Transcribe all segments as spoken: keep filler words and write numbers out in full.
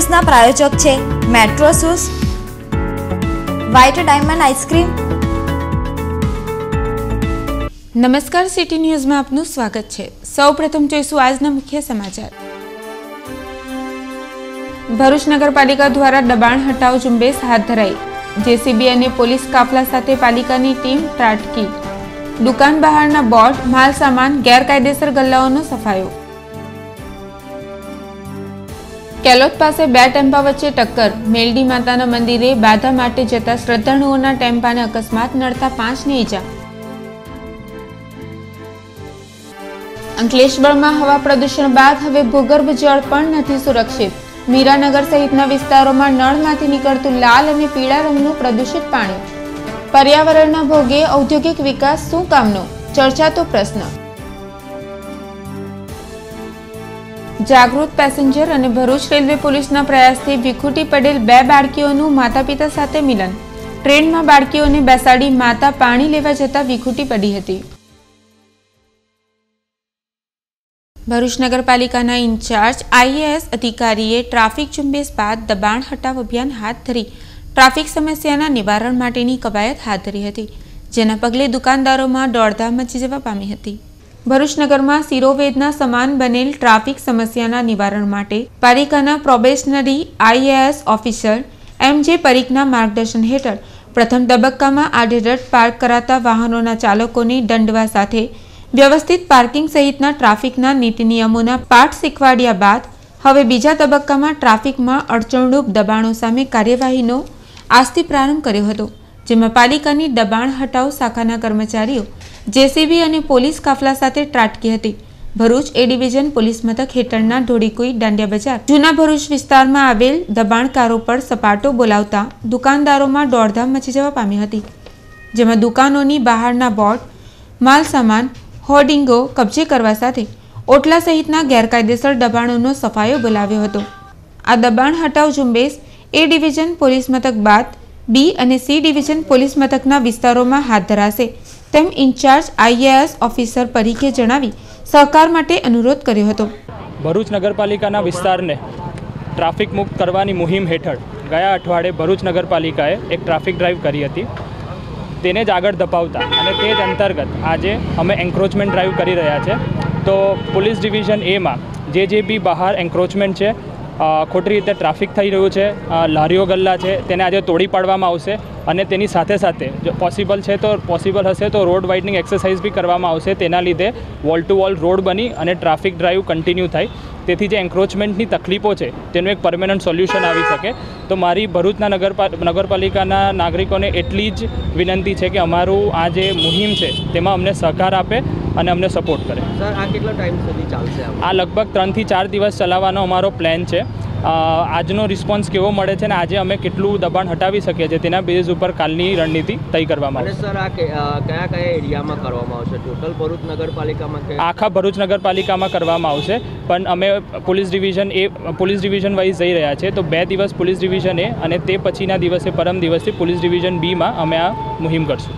ન્યૂઝના પ્રાયોજક છે Metro Shoes, White Diamond ice cream. નમસ્કાર, સિટી ન્યૂઝમાં આપનું સ્વાગત છે. સૌપ્રથમ જોઈશું આજના મુખ્ય સમાચાર. ભરૂચ નગરપાલિકા દ્વારા દબાણ હટાવ ઝુંબેશ હાથ ધરાઈ. જેસીબી અને પોલીસ કાફલા સાથે પાલિકાની ટીમ ત્રાટકી. દુકાન બહારના બોર્ડ, માલ સામાન, ગેરકાયદેસર ગલ્લાઓનો સફાયો. કેલોદ પાસે બે ટેમ્પા વચ્ચે ટક્કર. મેલડી માતાના મંદિરે બાધા માટે જતા શ્રદ્ધાળુઓના ટેમ્પાને અકસ્માત નડતા પાંચને ઈજા. અંકલેશ્વરમાં હવા પ્રદૂષણ બાદ હવે ભૂગર્ભ જળ પણ નથી સુરક્ષિત. મીરાનગર સહિતના વિસ્તારોમાં નળમાંથી નીકળતું લાલ અને પીળા રંગનું પ્રદૂષિત પાણી. પર્યાવરણના ભોગે ઔદ્યોગિક વિકાસ શું કામનો? ચર્ચાતો પ્રશ્ન. જાગૃત પેસેન્જર અને ભરૂચ રેલવે પોલીસના પ્રયાસથી વિખૂટી પડેલ બે બાળકીઓનું માતા પિતા સાથે મિલન. ટ્રેનમાં બાળકીઓને બેસાડી માતા પાણી લેવા જતા વિખૂટી પડી હતી. ભરૂચ નગરપાલિકાના ઇન્ચાર્જ આઈએએસ અધિકારીએ ટ્રાફિક ઝુંબેશ બાદ દબાણ હટાવ અભિયાન હાથ ધરી ટ્રાફિક સમસ્યાના નિવારણ માટેની કવાયત હાથ ધરી હતી, જેના પગલે દુકાનદારોમાં દોડધામ મચી જવા પામી હતી. ભરૂચ નગરમાં શિરોવેદના સમાન બનેલ ટ્રાફિક સમસ્યાના નિવારણ માટે પાલિકાના પ્રોબેશનરી આઈએએસ ઓફિસર એમ જે પરીખના માર્ગદર્શન હેઠળ પ્રથમ તબક્કામાં આડેધડ પાર્ક કરાતા વાહનોના ચાલકોને દંડવા સાથે વ્યવસ્થિત પાર્કિંગ સહિતના ટ્રાફિકના નીતિ નિયમોના પાઠ શીખવાડ્યા બાદ હવે બીજા તબક્કામાં ટ્રાફિકમાં અડચણરૂપ દબાણો સામે કાર્યવાહીનો આજથી પ્રારંભ કર્યો હતો, જેમાં પાલિકાની દબાણ હટાવ શાખાના કર્મચારીઓ જેસીબી અને પોલીસ કાફલા સાથે ત્રાટકી હતી. ભરૂચ એ ડિવિઝન પોલીસ મથક હેઠળના ઢોળીકુઈ દાંડિયા બજાર જૂના ભરૂચ વિસ્તારમાં આવેલ દબાણકારો પર સપાટો બોલાવતા દુકાનદારોમાં દોડધામ મચી જવા પામી હતી, જેમાં દુકાનોની બહારના બોર્ડ, માલ સામાન, હોર્ડિંગો કબજે કરવા સાથે ઓટલા સહિતના ગેરકાયદેસર દબાણોનો સફાયો બોલાવ્યો હતો. આ દબાણ હટાવ ઝુંબેશ એ ડિવિઝન પોલીસ મથક બાદ બી અને સી ડિવિઝન પોલીસ મથકના વિસ્તારોમાં હાથ ધરાશે તેમ ઇન્ચાર્જ આઈએએસ ઓફિસર પરીખે જણાવી સહકાર માટે અનુરોધ કર્યો હતો. ભરૂચ નગરપાલિકાના વિસ્તારને ટ્રાફિક મુક્ત કરવાની મુહિમ હેઠળ ગયા અઠવાડિયે ભરૂચ નગરપાલિકાએ એક ટ્રાફિક ડ્રાઈવ કરી હતી. તેને જ આગળ ધપાવતા અને તે જ અંતર્ગત આજે અમે એન્ક્રોચમેન્ટ ડ્રાઈવ કરી રહ્યા છે. તો પોલીસ ડિવિઝન એમાં જે જે બી બહાર એન્ક્રોચમેન્ટ છે, ખોટી રીતે ટ્રાફિક થઈ રહ્યું છે, લારીઓ ગલ્લા છે, તેને આજે તોડી પાડવામાં આવશે અને તેની સાથે સાથે જો પોસિબલ છે તો પોસિબલ હશે તો રોડ વાઇડનિંગ એક્સરસાઇઝ બી કરવામાં આવશે. તેના લીધે વોલ ટુ વોલ રોડ બની અને ટ્રાફિક ડ્રાઈવ કન્ટિન્યુ થાય, તેથી જે એન્ક્રોચમેન્ટની તકલીફો છે તેનું એક પરમેનન્ટ સોલ્યુશન આવી શકે. તો મારી ભરૂચના નગરપા નગરપાલિકાના નાગરિકોને એટલી જ વિનંતી છે કે અમારું આ જે મુહિમ છે તેમાં અમને સહકાર આપે અને અમને સપોર્ટ કરે. સર, આ કેટલો ટાઈમ સુધી ચાલશે? આ લગભગ ત્રણથી ચાર દિવસ ચલાવવાનો અમારો પ્લાન છે. આજનો રિસ્પોન્સ કેવો મળે છે ને આજે અમે કેટલું દબાણ હટાવી શકીએ છીએ તેના બેઝ ઉપર કાલની રણનીતિ તય કરવામાં આવશે. સર, આ કયા કયા એરિયામાં કરવામાં આવશે? ટોટલ ભરૂચ નગરપાલિકામાં? આખા ભરૂચ નગરપાલિકામાં કરવામાં આવશે, પણ અમે પોલીસ ડિવિઝન એ પોલીસ ડિવિઝન વાઇઝ જઈ રહ્યા છે. તો બે દિવસ પોલીસ ડિવિઝન એ અને તે પછીના દિવસે પરમ દિવસથી પોલીસ ડિવિઝન બીમાં અમે આ મુહિમ કરશું.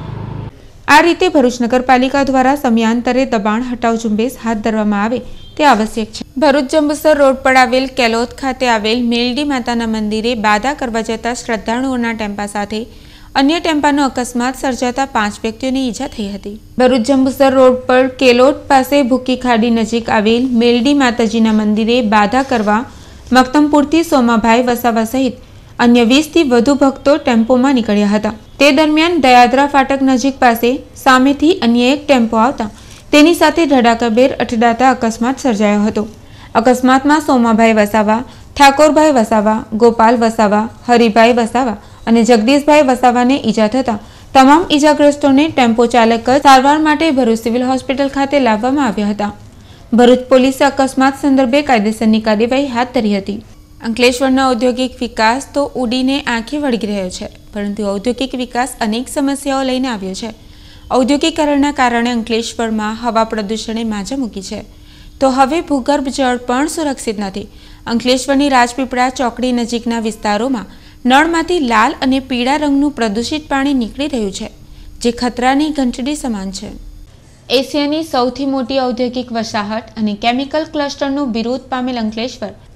આ રીતે ભરૂચ નગરપાલિકા દ્વારા સમયાંતરે દબાણ હટાવ ઝુંબેશ હાથ ધરવામાં આવે તે આવશ્યક છે. ભરૂચ જંબુસર રોડ પર આવેલ કેલોદ ખાતે આવેલ મેલડી માતાના મંદિરે બાધા કરવા જતા શ્રદ્ધાળુઓના ટેમ્પા સાથે અન્ય ટેમ્પાનો અકસ્માત સર્જાતા પાંચ વ્યક્તિઓને ઈજા થઈ હતી. ભરૂચ જંબુસર રોડ પર કેલોદ પાસે ભૂકી ખાડી નજીક આવેલ મેલડી માતાજીના મંદિરે બાધા કરવા મક્તમપુરથી સોમાભાઈ વસાવા સહિત અન્ય વીસથી વધુ ભક્તો ટેમ્પોમાં નીકળ્યા હતા. તે દરમિયાન દયાદરા ફાટક નજીક પાસે સામેથી અન્ય એક ટેમ્પો આવતા તેની સાથે ધડાકાભેર અથડાતા અકસ્માત સર્જાયો હતો. અકસ્માતમાં સોમાભાઈ વસાવા, ઠાકોરભાઈ વસાવા, ગોપાલ વસાવા, હરિભાઈ વસાવા અને જગદીશભાઈ વસાવાને ઈજા થતા તમામ ઈજાગ્રસ્તોને ટેમ્પો ચાલક સારવાર માટે ભરૂચ સિવિલ હોસ્પિટલ ખાતે લાવવામાં આવ્યા હતા. ભરૂચ પોલીસે અકસ્માત સંદર્ભે કાયદેસરની કાર્યવાહી હાથ ધરી હતી. અંકલેશ્વરનો ઔદ્યોગિક વિકાસ તો ઉડીને આંખે વળગી રહ્યો છે, પરંતુ ઔદ્યોગિક વિકાસ અનેક સમસ્યાઓ લઈને આવ્યો છે. ઔદ્યોગિકરણના કારણે અંકલેશ્વરમાં હવા પ્રદૂષણે માજા મૂકી છે, તો હવે ભૂગર્ભ જળ પણ સુરક્ષિત નથી. અંકલેશ્વરની રાજપીપળા ચોકડી નજીકના વિસ્તારોમાં નળમાંથી લાલ અને પીળા રંગનું પ્રદૂષિત પાણી નીકળી રહ્યું છે, જે ખતરાની ઘંટડી સમાન છે. એશિયાની સૌથી મોટી ઔદ્યોગિક વસાહત અને કેમિકલ ક્લસ્ટરનું બિરુદ પામેલ અંકલેશ્વર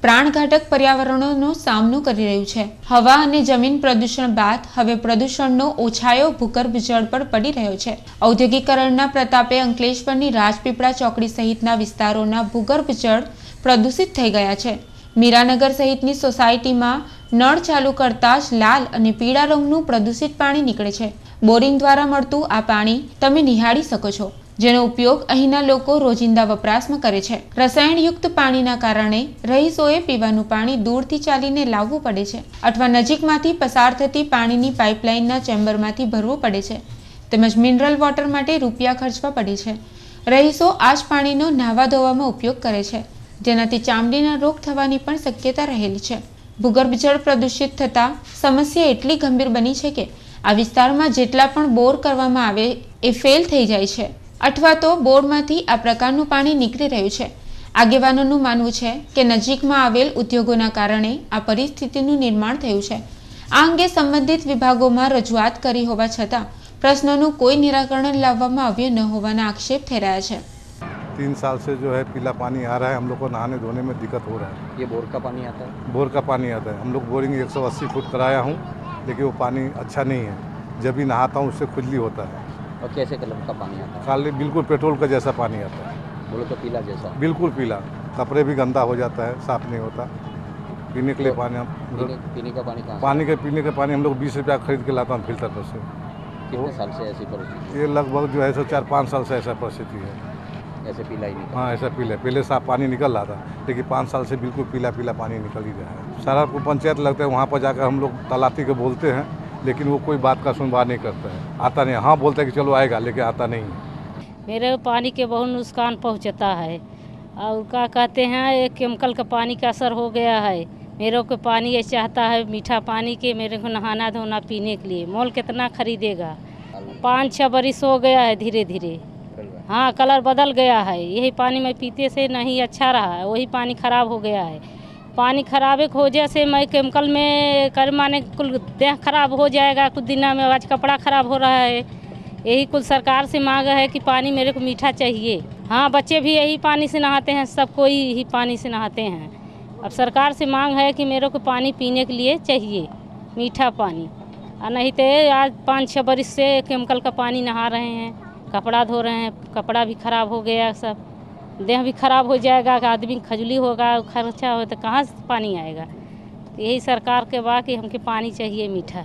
પ્રાણઘાતક પર્યાવરણોનો સામનો કરી રહ્યું છે। હવા અને જમીન પ્રદૂષણ બાદ હવે પ્રદૂષણનો ઓછાયો ભૂગર્ભ જળ પર પડી રહ્યો છે। ઔદ્યોગિકરણના પ્રતાપે અંકલેશ્વરની રાજપીપળા ચોકડી સહિતના વિસ્તારોના ભૂગર્ભ જળ પ્રદૂષિત થઈ ગયા છે। મીરાનગર સહિતની સોસાયટીમાં નળ ચાલુ કરતા જ લાલ અને પીળા રંગનું પ્રદૂષિત પાણી નીકળે છે। બોરિંગ દ્વારા મળતું આ પાણી તમે નિહાળી શકો છો, જેનો ઉપયોગ અહીંના લોકો રોજિંદા વપરાશમાં કરે છે। રસાયણયુક્ત પાણીના કારણે રહીશોએ પીવાનું પાણી દૂરથી ચાલીને લાવવું પડે છે અથવા નજીકમાંથી પસાર થતી પાણીની પાઇપલાઇનના ચેમ્બરમાંથી ભરવું પડે છે, તેમજ મિનરલ વોટર માટે રૂપિયા ખર્ચવા પડે છે। રહીશો આ જ પાણીનો નાહવા ધોવામાં ઉપયોગ કરે છે, જેનાથી ચામડીના રોગ થવાની પણ શક્યતા રહેલી છે। ભૂગર્ભ જળ પ્રદૂષિત થતાં સમસ્યા એટલી ગંભીર બની છે કે આ વિસ્તારમાં જેટલા પણ બોર કરવામાં આવે એ ફેલ થઈ જાય છે અથવા તો બોરમાંથી આ પ્રકારનું પાણી નીકળી રહ્યું છે। આગેવાનોનું માનવું છે કે નજીકમાં આવેલ ઉદ્યોગોના કારણે આ પરિસ્થિતિનું નિર્માણ થયું છે। આ અંગે સંબંધિત વિભાગોમાં રજૂઆત કરી હોવા છતાં પ્રશ્નોનું કોઈ નિરાકરણ લાવવામાં આવ્યું ન હોવાના આક્ષેપ થઈ રહ્યા છે। तीन साल से जो है पीला पानी आ रहा है, हम लोग को नहाने धोने में दिक्कत हो रहा है। ये बोर का पानी आता है? बोर का पानी आता है। हम लोग बोरिंग एक सौ अस्सी फुट कराया हूँ, लेकिन वो पानी अच्छा नहीं है। जब भी नहाता हूँ उससे खुजली होता है। और कैसे कलर का पानी आता है? काले बिल्कुल पेट्रोल का जैसा पानी आता है। बोलो तो पीला जैसा? बिल्कुल पीला। कपड़े भी गंदा हो जाता है, साफ नहीं होता। पीने के लिए तो पानी हम पीने, पीने का पानी कहाँ? पानी के पीने का पानी हम लोग बीस रुपया खरीद के लाता हूँ फिल्टर पर से। कितने साल से ऐसी परिस्थिति? ये लगभग जो है सो चार पाँच साल से ऐसा परिस्थिति है। ऐसे पीला ही निकल? हाँ, ऐसा पीला। पहले साफ पानी निकल रहा था, लेकिन पाँच साल से बिल्कुल पीला पीला पानी निकल ही रहा है। सारा को पंचायत लगता है, वहाँ पर जाकर हम लोग तलाती को बोलते हैं, लेकिन वो कोई बात का सुनवाई नहीं करता है। आता नहीं, हाँ बोलता है कि चलो आएगा, लेकिन आता नहीं है। मेरे पानी के बहुत नुकसान पहुँचता है और क्या कहते हैं, ये केमिकल का पानी का असर हो गया है। मेरे को पानी ये चाहता है मीठा पानी के, मेरे को नहाना धोना पीने के लिए। मोल कितना खरीदेगा? पाँच छः बरिस हो गया है, धीरे धीरे हाँ कलर बदल गया है। यही पानी मैं पीते से नहीं अच्छा रहा है, वही पानी खराब हो गया है। पानी खराब हो वजह से मैं केमिकल में कर माने कुल देह खराब हो जाएगा कुछ दिनों में। आज कपड़ा खराब हो रहा है। यही कुल सरकार से मांग है कि पानी मेरे को मीठा चाहिए। हाँ, बच्चे भी यही पानी से नहाते हैं, सब कोई यही पानी से नहाते हैं। अब सरकार से मांग है कि मेरे को पानी पीने के लिए चाहिए, मीठा पानी। और नहीं तो आज पाँच छः बरिस से केमिकल का पानी नहा रहे हैं, कपड़ा धो रहे हैं, कपड़ा भी खराब हो गया, सब देह भी खराब हो जाएगा। आदमी खजली होगा, खर्चा हो तो कहाँ से पानी आएगा? तो यही सरकार के बा कि हमके पानी चाहिए मीठा।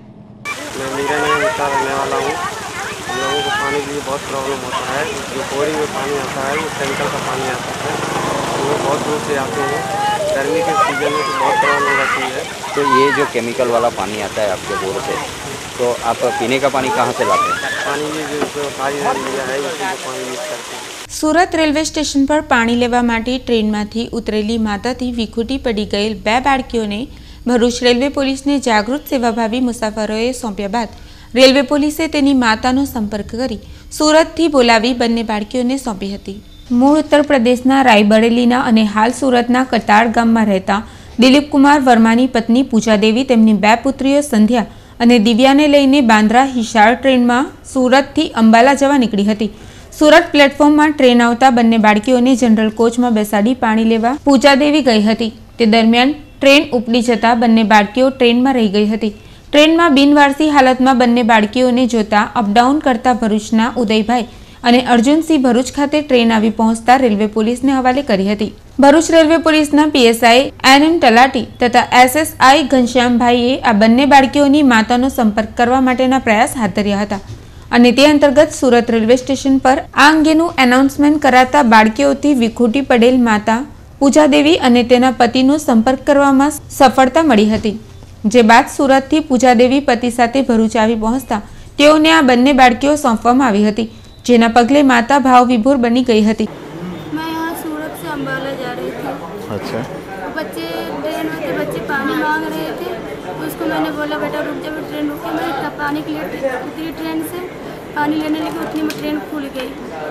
मैं मीरानगर विस्तार रहने वाला हूँ। हम लोगों को पानी के लिए बहुत प्रॉब्लम होता है। जो बोरिंग में पानी आता है वो केमिकल का पानी आता है, हम लोग बहुत दूर से आते हैं। गर्मी के सीजन में तो बहुत प्रॉब्लम रहती है। तो ये जो केमिकल वाला पानी आता है आपके बोर से, तो आप पीने का पानी कहाँ से लाते हैं? पानी ये जो सरकारी एरिया है उसी को पानी यूज करते हैं। સુરત રેલવે સ્ટેશન પર પાણી લેવા માટે ટ્રેનમાંથી ઉતરેલી માતાથી વિખૂટી પડી ગયેલ બે બાળકીઓને ભરૂચ રેલવે પોલીસને જાગૃત સેવાભાવી મુસાફરોએ સોંપ્યા બાદ રેલવે પોલીસે તેની માતાનો સંપર્ક કરી સુરતથી બોલાવી બંને બાળકીઓને સોંપી હતી। મૂળ ઉત્તર પ્રદેશના રાયબરેલીના અને હાલ સુરતના કતાર ગામમાં રહેતા દિલીપ કુમાર વર્માની પત્ની પૂજા દેવી તેમની બે પુત્રીઓ સંધ્યા અને દિવ્યાને લઈને બાંદ્રા હિસાર ટ્રેનમાં સુરતથી અંબાલા જવા નીકળી હતી। સુરત પ્લેટફોર્મમાં ટ્રેન આવતા બંને બાળકીઓને જનરલ કોચમાં બેસાડી પાણી લેવા પૂજા દેવી ગઈ હતી। તે દરમિયાન ટ્રેન ઉપડી જતા બંને બાળકીઓ ટ્રેનમાં રહી ગઈ હતી। ટ્રેનમાં બિનવારસી હાલતમાં બંને બાળકીઓને જોતા અપડાઉન કરતા ભરૂચના ઉદયભાઈ અને અર્જુનસિંહ ભરૂચ ખાતે ટ્રેન આવી પહોંચતા રેલવે પોલીસને હવાલે કરી હતી। ભરૂચ રેલવે પોલીસના પીએસઆઈ એન એમ તલાટી તથા એસએસઆઈ ઘનશ્યામભાઈએ આ બંને બાળકીઓની માતાનો સંપર્ક કરવા માટેના પ્રયાસ હાથ ધર્યા હતા અને તે અંતર્ગત સુરત રેલવે સ્ટેશન પર આ અંગેનું એનાઉન્સમેન્ટ કરાતા બાળકીઓથી વિખૂટી પડેલ માતા પૂજા દેવી અને તેના પતિનો સંપર્ક કરવામાં સફળતા મળી હતી। જે બાદ સુરતથી પૂજા દેવી પતિ સાથે ભરૂચ આવી પહોંચતા તેઓને આ બંને બાળકીઓ સોંપવામાં આવી હતી, જેના પગલે માતા ભાવ વિભોર બની ગઈ હતી। मैं यहाँ सूरत से अम्बाला जा रही थी। अच्छा। बच्चे ट्रेन में थे, बच्चे पानी मांग रहे थे, तो उसको मैंने बोला बेटा रुक जा, ट्रेन रुकी। मैं तब पानी के लिए उतरी ट्रेन से, पानी लेने लगी, उतनी में ट्रेन खुल गई।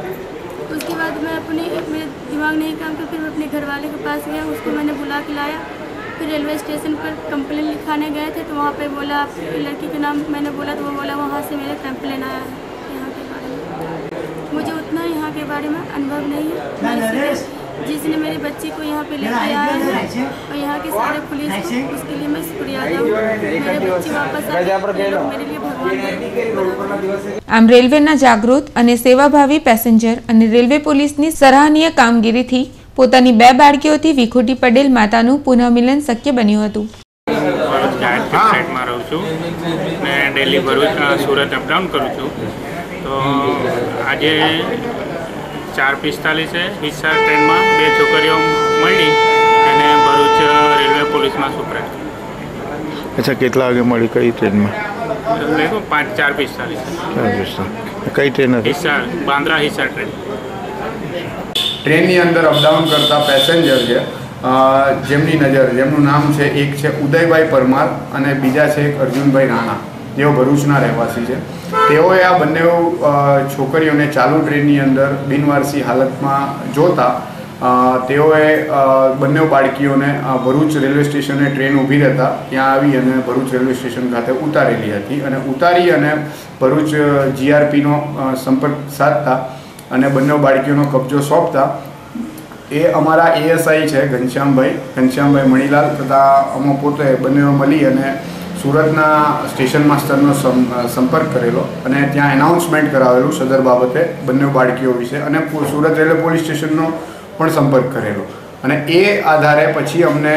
उसके बाद मैं अपनी मेरे दिमाग नहीं काम किया, फिर मैं अपने घर वाले के पास गया, उसको मैंने बुला के लाया। फिर रेलवे स्टेशन पर कंप्लेन लिखाने गए थे, तो वहाँ पे बोला आपकी लड़की के नाम मैंने बोला, तो वो बोला वहाँ से मेरा कंप्लेन आया है यहाँ के बारे में। मुझे उतना यहाँ के बारे में अनुभव नहीं है, मैं इसलिए जिसने मेरी बच्ची को यहाँ पे लेके आया है और यहाँ के सारे पुलिस को, उसके लिए मैं शुक्रिया अदा हूँ। मेरी बच्ची वापस आ गई, मेरे लिए भगवान। આમ રેલવેના જાગૃત અને સેવાભાવી પેસેન્જર અને રેલવે પોલીસની સરાહનીય કામગીરીથી પોતાની બે બાળકીઓથી વિખૂટી પડેલ માતાનું પુનઃમિલન શક્ય બન્યું હતું. ફ્લાઇટમાં રહું છું ને ડેલી ભરૂચ સુરત અપડાઉન કરું છું. તો આજે ચાર પિસ્તાલીસે હિસાર ટ્રેનમાં બે છોકરીઓ મળી અને ભરૂચ રેલવે પોલીસમાં સુપરેટ. અચ્છા, કેટલા વાગે મળી? કઈ ટ્રેનમાં? देखो पाँच चार पिस्तालीस कई train Hisar Bandra Hisar train train ની અંદર અપડાઉન કરતા પેસેન્જર છે જેમની નજર જેમનું નામ છે એક છે ઉદયભાઈ પરમાર અને બીજા છે એક અર્જુનભાઈ રાણા, જેઓ ભરૂચના રહેવાસી છે. તેઓએ આ બંને છોકરીઓને ચાલુ ટ્રેનની અંદર બિનવારસી હાલતમાં જોતા તેઓએ બંને બાળકીઓને ભરૂચ રેલવે સ્ટેશને ટ્રેન ઊભી રહેતા ત્યાં આવી અને ભરૂચ રેલવે સ્ટેશન ખાતે ઉતારેલી હતી અને ઉતારી અને ભરૂચ જીઆરપીનો સંપર્ક સાધતા અને બંને બાળકીઓનો કબજો સોંપતા એ અમારા એએસઆઈ છે ઘનશ્યામભાઈ ઘનશ્યામભાઈ મણીલાલ તથા અમે પોતે બંને મળી અને સુરતના સ્ટેશન માસ્ટરનો સંપર્ક કરેલો અને ત્યાં એનાઉન્સમેન્ટ કરાવેલું સદર બાબતે બંને બાળકીઓ વિશે અને સુરત રેલવે પોલીસ સ્ટેશનનો પણ સંપર્ક કરેલો અને એ આધારે પછી અમને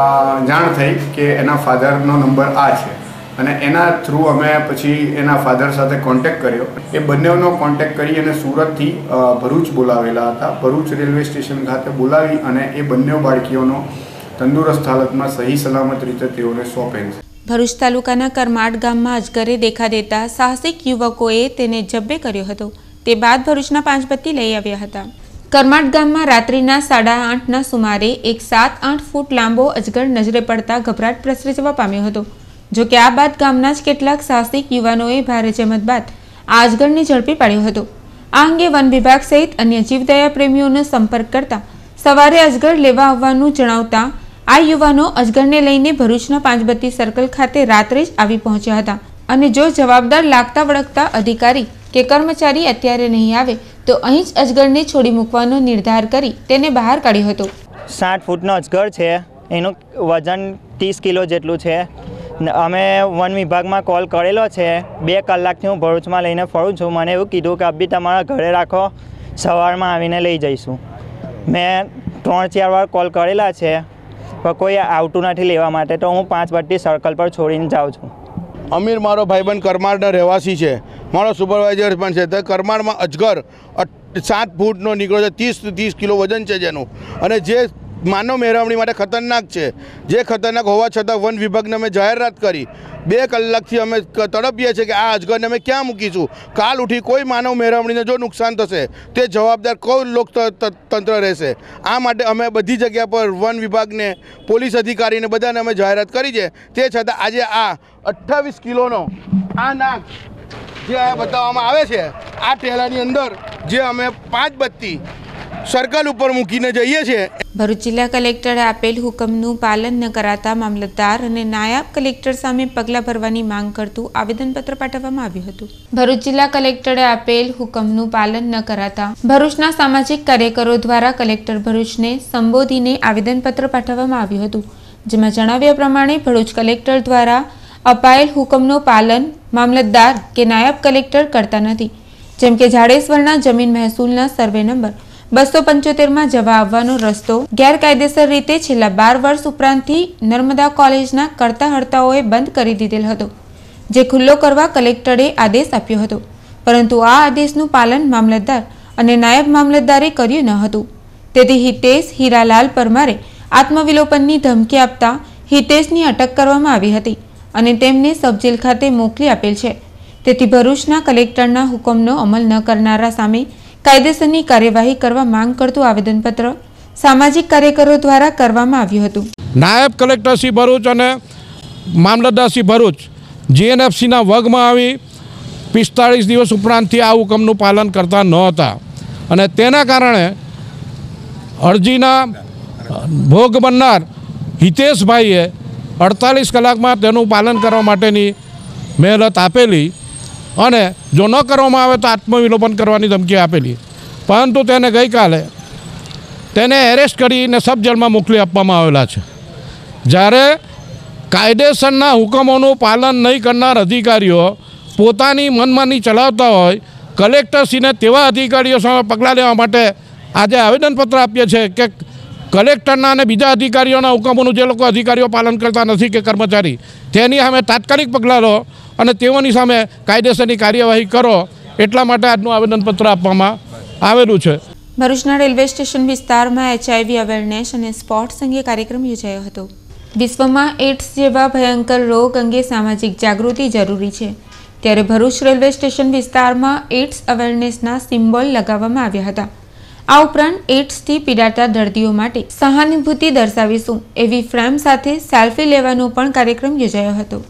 જાણ થઈ કે એના ફાધરનો નંબર આ છે અને એના થ્રુ અમે પછી એના ફાધર સાથે કોન્ટેક્ટ કર્યો. એ બંનેનો કોન્ટેક્ટ કરી અને સુરતથી ભરૂચ બોલાવેલા હતા. ભરૂચ રેલવે સ્ટેશન ખાતે બોલાવી અને એ બંને બાળકીઓનો તંદુરસ્ત હાલતમાં સહી સલામત રીતે તેઓને સોંપેલ છે. ભરૂચ તાલુકાના કરમાડ ગામમાં અજગરે દેખા દેતા સાહસિક યુવકોએ તેને જબ્બે કર્યો હતો. તે બાદ ભરૂચના પાંચબત્તી લઈ આવ્યા હતા. કરમાડ ગામમાં રાત્રિના સાડા આઠના સુમારે એક સાત આઠ ફૂટ લાંબો અજગર નજરે પડતા ગભરાટ પ્રસરી જવા પામ્યો હતો. જો કે આ બાદ ગામના જ કેટલાક સાહસિક યુવાનોએ ભારે જહેમત બાદ આ અજગરને ઝડપી પાડ્યો હતો. આ અંગે વન વિભાગ સહિત અન્ય જીવદયા પ્રેમીઓનો સંપર્ક કરતા સવારે અજગર લેવા આવવાનું જણાવતા આ યુવાનો અજગરને લઈને ભરૂચના પાંચબત્તી સર્કલ ખાતે રાત્રે જ આવી પહોંચ્યા હતા અને જો જવાબદાર લાગતા વળગતા અધિકારી કે કર્મચારી અત્યારે નહીં આવે તો અહીં જ અજગરને છોડી મૂકવાનો નિર્ધાર કરી તેને બહાર કાઢ્યો હતો. સાઠ ફૂટનો અજગર છે, એનું વજન ત્રીસ કિલો જેટલું છે. અમે વન વિભાગમાં કોલ કરેલો છે. બે કલાકથી હું ભરૂચમાં લઈને ફરું છું. મને એવું કીધું કે અભી તમારા ઘરે રાખો, સવારમાં આવીને લઈ જઈશું. મેં ત્રણ ચાર વાર કોલ કરેલા છે પણ કોઈ આવતું નથી લેવા માટે, તો હું પાંચબત્તી સર્કલ પર છોડીને જાઉં છું. અમીર મારો ભાઈબંધ કરમાડના રહેવાસી છે, મારો સુપરવાઇઝર પણ છે. તો કરમાડમાં અજગર સાત ફૂટનો નીકળ્યો છે, ત્રીસ ત્રીસ કિલો વજન છે જેનું, અને જે માનવ મેળવણી માટે ખતરનાક છે. જે ખતરનાક હોવા છતાં વન વિભાગને અમે જાહેરાત કરી. બે કલાકથી અમે તડપીએ છીએ કે આ અજગરને અમે ક્યાં મૂકીશું. કાલ ઉઠી કોઈ માનવ મેળવણીને જો નુકસાન થશે તે જવાબદાર કોઈ લોકતંત્ર રહેશે. આ માટે અમે બધી જગ્યા પર વન વિભાગને, પોલીસ અધિકારીને બધાને અમે જાહેરાત કરી છે. તે છતાં આજે આ અઠ્ઠાવીસ કિલોનો આ નાગ જે બતાવવામાં આવે છે આ ટેલાની અંદર જે અમે પાંચ બત્તી સર્કલ ઉપર મૂકીને જઈએ છીએ. ભરૂચ જિલ્લા કલેક્ટરે આપેલ હુકમનું પાલન ન કરાતા મામલતદાર અને નાયબ કલેક્ટર સામે પગલાં ભરવાની માંગ કરતું આવેદનપત્ર પાઠવવામાં આવ્યું હતું. ભરૂચ જિલ્લા કલેક્ટરે આપેલ હુકમનું પાલન ન કરાતા ભરૂચના સામાજિક કાર્યકરો દ્વારા કલેક્ટર ભરૂચને સંબોધીને આવેદનપત્ર પાઠવવામાં આવ્યું હતું. જેમાં જણાવ્યા પ્રમાણે ભરૂચ કલેક્ટર દ્વારા અપાયેલ હુકમનું પાલન મામલતદાર કે નાયબ કલેક્ટર કરતા નથી. જેમ કે જાડેશ્વરના જમીન મહેસૂલના સર્વે નંબર બસો પંચોતેરમાં જવા આવવાનો રસ્તો ગેરકાયદેસર રીતે છેલ્લા બાર વર્ષ ઉપરાંતથી નર્મદા કોલેજના કરતા હર્તાઓએ બંધ કરી દીધેલ હતો, જે ખુલ્લો કરવા કલેક્ટરે આદેશ આપ્યો હતો. પરંતુ આ આદેશનું પાલન મામલતદાર અને નાયબ મામલતદારે કર્યું ન હતું. તેથી હિતેશ હીરાલાલ પરમારે આત્મવિલોપનની ધમકી આપતા હિતેશની અટક કરવામાં આવી હતી અને તેમને સબજેલ ખાતે મોકલી આપેલ છે. તેથી ભરૂચના કલેક્ટરના હુકમનો અમલ ન કરનારા સામે કાયદેસરની કાર્યવાહી કરવા માંગ કરતું આવેદનપત્ર સામાજિક કાર્યકરો દ્વારા કરવામાં આવ્યું હતું. નાયબ કલેક્ટર શ્રી ભરૂચ અને મામલતદાર શ્રી ભરૂચ જીએનએફસીના વર્ગમાં આવી પિસ્તાળીસ દિવસ ઉપરાંતથી આ હુકમનું પાલન કરતા ન હતા અને તેના કારણે અરજીના ભોગ બનનાર હિતેશભાઈએ અડતાલીસ કલાકમાં તેનું પાલન કરવા માટેની મહેનત આપેલી અને જો ન કરવામાં આવે તો આત્મવિલોપન કરવાની ધમકી આપેલી. પરંતુ તેને ગઈકાલે તેને એરેસ્ટ કરીને સબ જેલમાં મોકલી આપવામાં આવેલા છે. જ્યારે કાયદેસરના હુકમોનું પાલન નહીં કરનાર અધિકારીઓ પોતાની મનમાની ચલાવતા હોય, કલેક્ટરશ્રીને તેવા અધિકારીઓ સામે પગલાં લેવા માટે આજે આવેદનપત્ર આપીએ છીએ કે કલેક્ટરના અને બીજા અધિકારીઓના હુકમોનું જે લોકો અધિકારીઓ પાલન કરતા નથી કે કર્મચારી, તેની સામે તાત્કાલિક પગલાં લો અને તેઓની સામે કાયદેસરની કાર્યવાહી કરો. એટલા માટે આજનું આવેદનપત્ર આપવામાં આવેલું છે. ભરૂચના રેલવે સ્ટેશન વિસ્તારમાં એચઆઈવી અવેરનેસ અને સ્પોટ્સ અંગે કાર્યક્રમ યોજાયો હતો. વિશ્વમાં એડ્સ જેવા ભયંકર રોગ અંગે સામાજિક જાગૃતિ જરૂરી છે, ત્યારે ભરૂચ રેલવે સ્ટેશન વિસ્તારમાં એડ્સ અવેરનેસના સિમ્બોલ લગાવવામાં આવ્યા હતા. આ ઉપરાંત એડ્સથી પીડાતા દર્દીઓ માટે સહાનુભૂતિ દર્શાવીશું એવી ફ્રેમ સાથે સેલ્ફી લેવાનો પણ કાર્યક્રમ યોજાયો હતો.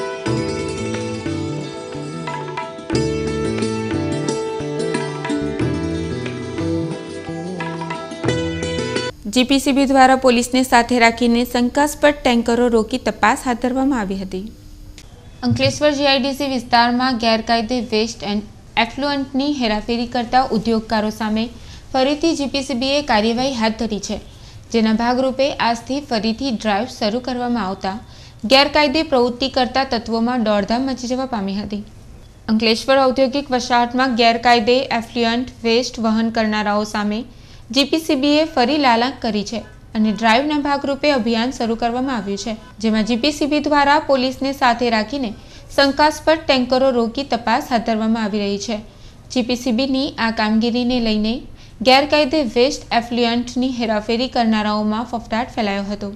જીપીસીબી દ્વારા પોલીસને સાથે રાખીને શંકાસ્પદ ટેન્કરો રોકી તપાસ હાથ ધરવામાં આવી હતી. અંકલેશ્વર જીઆઈડીસી વિસ્તારમાં ગેરકાયદે વેસ્ટ એન્ડ એફ્લુઅન્ટની હેરાફેરી કરતા ઉદ્યોગકારો સામે ફરીથી જીપીસીબીએ કાર્યવાહી હાથ ધરી છે, જેના ભાગરૂપે આજથી ફરીથી ડ્રાઈવ શરૂ કરવામાં આવતા ગેરકાયદે પ્રવૃત્તિ કરતા તત્વોમાં દોડધામ મચી જવા પામી હતી. અંકલેશ્વર ઔદ્યોગિક વસાહતમાં ગેરકાયદે એફ્લુઅન્ટ વેસ્ટ વહન કરનારાઓ સામે જીપીસીબીએ ફરી લાલાંક કરી છે અને ડ્રાઈવના ભાગરૂપે અભિયાન શરૂ કરવામાં આવ્યું છે, જેમાં જીપીસીબી દ્વારા પોલીસને સાથે રાખીને શંકાસ્પદ ટેન્કરો રોકી તપાસ હાથ ધરવામાં આવી રહી છે. જીપીસીબીની આ કામગીરીને લઈને ગેરકાયદે વેસ્ટ એફ્લુઅન્ટની હેરાફેરી કરનારાઓમાં ફફડાટ ફેલાયો હતો.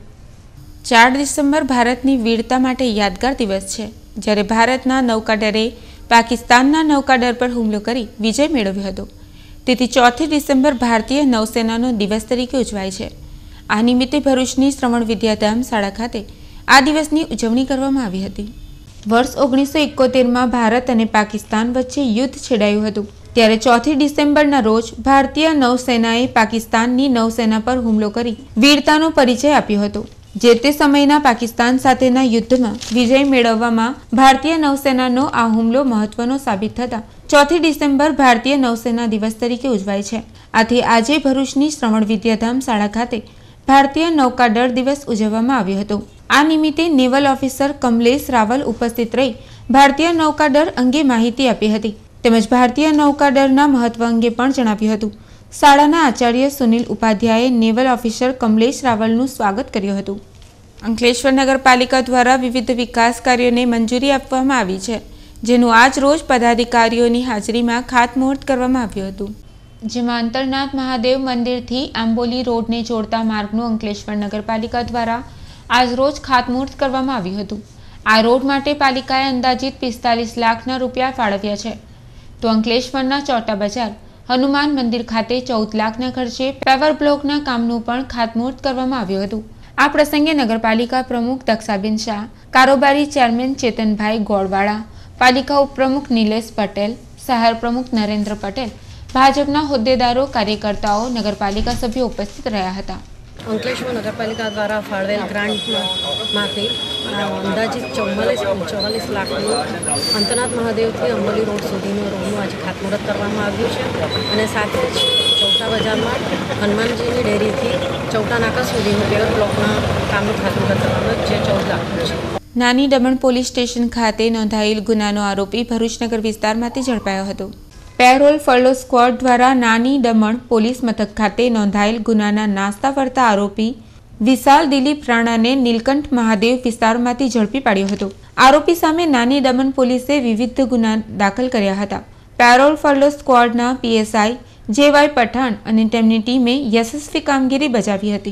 ચાર ડિસેમ્બર ભારતની વીરતા માટે યાદગાર દિવસ છે, જ્યારે ભારતના નૌકાદળે પાકિસ્તાનના નૌકાદળ પર હુમલો કરી વિજય મેળવ્યો હતો. તેથી ચોથી ડિસેમ્બર ભારતીય નૌસેનાનો દિવસ તરીકે ઉજવાય છે. આ નિમિત્તે ભરૂચની શ્રવણ વિદ્યાધામ શાળા ખાતે આ દિવસની ઉજવણી કરવામાં આવી હતી. વર્ષ ઓગણીસો એકોતેરમાં ભારત અને પાકિસ્તાન વચ્ચે યુદ્ધ છેડાયું હતું, ત્યારે ચોથી ડિસેમ્બરના રોજ ભારતીય નૌસેનાએ પાકિસ્તાનની નૌસેના પર હુમલો કરી વીરતાનો પરિચય આપ્યો હતો. જે તે સમયના પાકિસ્તાન સાથેના યુદ્ધમાં વિજય મેળવવામાં ભારતીય નૌસેનાનો આ હુમલો મહત્વનો સાબિત થતા ચોથી ડિસેમ્બર ભારતીય નૌસેના દિવસ તરીકે ઉજવાય છે. આથી આજે ભરૂચની શ્રવણ વિદ્યાધામ શાળા ખાતે ભારતીય નૌકાદળ દિવસ ઉજવવામાં આવ્યો હતો. આ નિમિત્તે નેવલ ઓફિસર કમલેશ રાવલ ઉપસ્થિત રહી ભારતીય નૌકાદળ અંગે માહિતી આપી હતી, તેમજ ભારતીય નૌકાદળના મહત્વ અંગે પણ જણાવ્યું હતું. શાળાના આચાર્ય સુનિલ ઉપાધ્યાયે નેવલ ઓફિસર કમલેશ રાવલનું સ્વાગત કર્યું હતું. અંકલેશ્વર નગરપાલિકા દ્વારા વિવિધ વિકાસ કાર્યોને મંજૂરી આપવામાં આવી છે, જેનું આજ રોજ પદાધિકારીઓની હાજરીમાં ખાતમુહૂર્ત કરવામાં આવ્યું હતું. જેમાં અંતરનાથ મહાદેવ મંદિરથી આંબોલી રોડને જોડતા માર્ગનું અંકલેશ્વર નગરપાલિકા દ્વારા આજ રોજ ખાતમુહૂર્ત કરવામાં આવ્યું હતું. આ રોડ માટે પાલિકાએ અંદાજિત પિસ્તાલીસ લાખના રૂપિયા ફાળવ્યા છે, તો અંકલેશ્વરના ચોટા બજાર હનુમાન મંદિર ખાતે ચૌદ લાખના ખર્ચે પેવર બ્લોકના કામનું પણ ખાતમુહૂર્ત કરવામાં આવ્યું હતું. આ પ્રસંગે નગરપાલિકા પ્રમુખ દક્ષાબેન શાહ, કારોબારી ચેરમેન ચેતનભાઈ ગોળવાળા, પાલિકા ઉપપ્રમુખ નિલેશ પટેલ, શહેર પ્રમુખ નરેન્દ્ર પટેલ, ભાજપના હોદ્દેદારો, કાર્યકર્તાઓ, નગરપાલિકા સભ્યો ઉપસ્થિત રહ્યા હતા. અંકલેશ્વર નગરપાલિકા દ્વારા ફાળવેલ ગ્રાન્ટમાંથી અંદાજિત ચૌવાલીસ ચોવાલીસ લાખનું અંતરનાથ મહાદેવથી અંબોલી રોડ સુધીનો રોડનું આજે ખાતમુહૂર્ત કરવામાં આવ્યું છે અને સાથે જ ચૌટા બજારમાં હનુમાનજીની ડેરીથી ચૌટા નાકા સુધીનું પેવર બ્લોકના કામનું ખાતમુહૂર્ત કરવામાં જે ચૌદ લાખનું છે. નાની દમણ પોલીસ સ્ટેશન ખાતે નોંધાયેલ ગુનાનો આરોપી ભરૂચનગર વિસ્તારમાંથી ઝડપાયો હતો. પેરોલ ફોલો સ્ક્વોડ દ્વારા નાની દમણ પોલીસ મથક ખાતે નોંધાયેલ ગુનાના નાસ્તા ફરતા આરોપી વિશાલ દિલીપ રાણાને નીલકંઠ મહાદેવ વિસ્તારમાંથી ઝડપી પાડ્યો હતો. આરોપી સામે નાની દમણ પોલીસે વિવિધ ગુના દાખલ કર્યા હતા. પેરોલ ફોલો સ્ક્વોડના પીએસઆઈ જેવાય પઠાણ અને તેમની ટીમે યશસ્વી કામગીરી બજાવી હતી.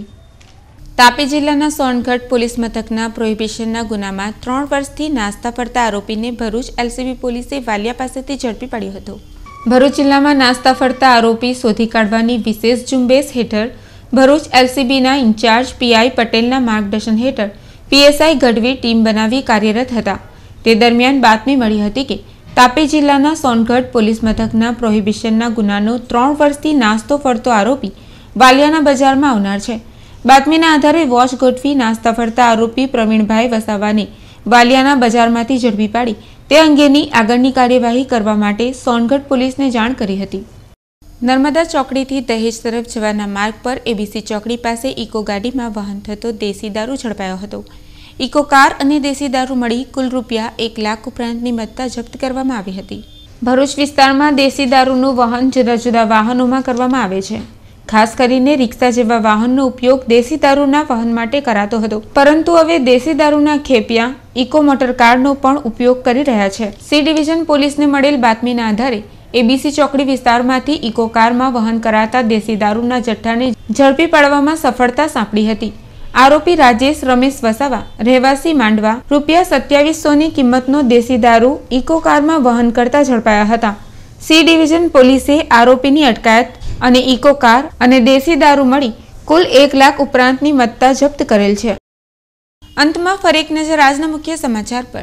તાપી જિલ્લાના સોનગઢ પોલીસ મથકના પ્રોહિબિશનના ગુનામાં ત્રણ વર્ષથી નાસ્તા ફરતા આરોપીને ભરૂચ એલસીબી પોલીસે વાલિયા પાસેથી ઝડપી પાડ્યો હતો. ભરૂચ જિલ્લામાં નાસ્તા ફરતા આરોપી શોધી કાઢવાની વિશેષ ઝુંબેશ હેઠળ ભરૂચ એલસીબીના ઇન્ચાર્જ પીઆઈ પટેલના માર્ગદર્શન હેઠળ પીએસઆઈ ગઢવી ટીમ બનાવી કાર્યરત હતા. તે દરમિયાન બાતમી મળી હતી કે તાપી જિલ્લાના સોનગઢ પોલીસ મથકના પ્રોહિબિશનના ગુનાનો ત્રણ વર્ષથી નાસ્તો ફરતો આરોપી વાલિયાના બજારમાં આવનાર છે. બાતમીના આધારે વોચ ગોઠવી નાસ્તા ફરતા આરોપી પ્રવીણભાઈ વસાવાને વાલિયાના બજારમાંથી ઝડપી પાડી તે અંગેની આગળની કાર્યવાહી કરવા માટે સોનગઢ પોલીસને જાણ કરી હતી. નર્મદા ચોકડીથી દહેજ તરફ જવાના માર્ગ પર એબીસી ચોકડી પાસે ઇકો ગાડીમાં વહન થતો દેશી દારૂ ઝડપાયો હતો. ઇકો કાર અને દેશી દારૂ મળી કુલ રૂપિયા એક લાખ ઉપરાંતની મત્તા જપ્ત કરવામાં આવી હતી. ભરૂચ વિસ્તારમાં દેશી દારૂનું વહન જુદા જુદા વાહનોમાં કરવામાં આવે છે. ખાસ કરીને રિક્ષા જેવા વાહનનો ઉપયોગ દેશી દારૂના વહન માટે કરાતો હતો, પરંતુ હવે દેશી દારૂના ખેપિયા ઇકો મોટર કારનો પણ ઉપયોગ કરી રહ્યા છે. સી ડિવિઝન પોલીસને મળેલ બાતમીના આધારે એબીસી ચોકડી વિસ્તારમાંથી ઇકો કારમાં વહન કરાતા દેશી દારૂના જથ્થાને ઝડપી પાડવામાં સફળતા સાંપડી હતી. આરોપી રાજેશ રમેશ વસાવા રહેવાસી માંડવા રૂપિયા સત્યાવીસોની કિંમતનો દેશી દારૂ ઇકો કારમાં વહન કરતા ઝડપાયા હતા. સી ડિવિઝન પોલીસે આરોપીની અટકાયત અને ઇકો કાર અને દેશી દારૂ મળી કુલ એક લાખ ઉપરાંતની મત્તા જપ્ત કરેલ છે. અંતમાં ફરી એક નજર આજના મુખ્ય સમાચાર પર.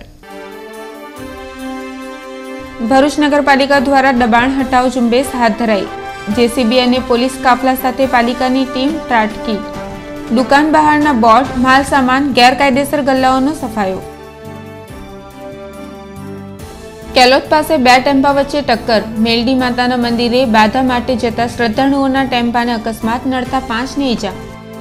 ભરૂચ નગરપાલિકા દ્વારા દબાણ હટાવ ઝુંબેશ હાથ ધરાઈ. જેસીબી અને પોલીસ કાફલા સાથે પાલિકાની ટીમ ત્રાટકી. દુકાન બહારના બોર્ડ, માલ સામાન, ગેરકાયદેસર ગલ્લાઓનો સફાયો. કેલોદ પાસે બે ટેમ્પા વચ્ચે ટક્કર. મેલડી માતાના મંદિરે બાધા માટે જતા શ્રદ્ધાળુઓના ટેમ્પાને અકસ્માત નડતા પાંચને ઈજા.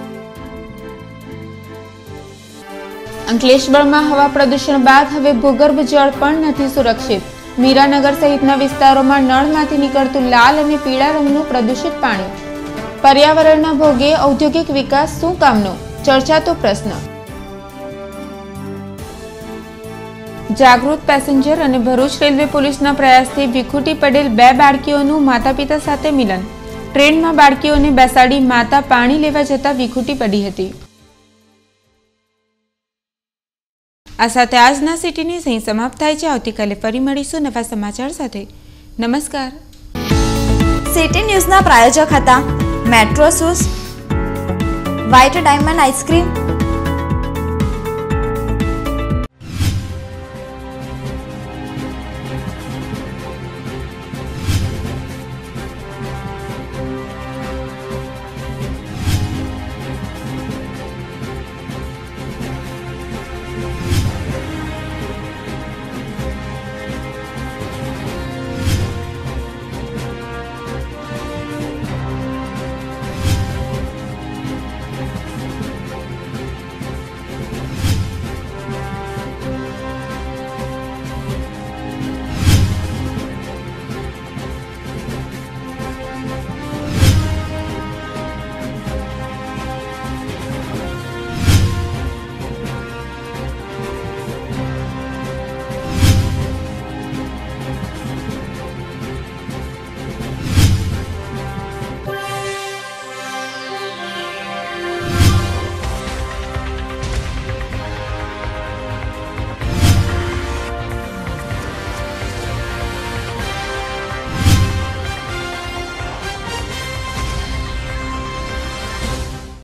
અંકલેશ્વરમાં હવા પ્રદૂષણ બાદ હવે ભૂગર્ભ જળ પણ નથી સુરક્ષિત. મીરાનગર સહિતના વિસ્તારોમાં નળમાંથી નીકળતું લાલ અને પીળા રંગનું પ્રદૂષિત પાણી. પર્યાવરણના ભોગે ઔદ્યોગિક વિકાસ શું કામનો? ચર્ચાતો પ્રશ્ન. જાગૃત પેસેન્જર અને ભરૂચ રેલવે પોલીસના પ્રયાસથી વિખૂટી પડેલ બે બાળકીઓનું માતા પિતા સાથે મિલન. ટ્રેનમાં બાળકીઓને બેસાડી માતા પાણી લેવા જતા વિખૂટી પડી હતી. આ સાથે આજના સિટી ન્યૂઝ અહીં સમાપ્ત થાય છે. આવતીકાલે ફરી મળીશું નવા સમાચાર સાથે. નમસ્કાર. સિટી ન્યૂઝના પ્રાયોજક હતા Metro Shoes, White Diamond ice cream,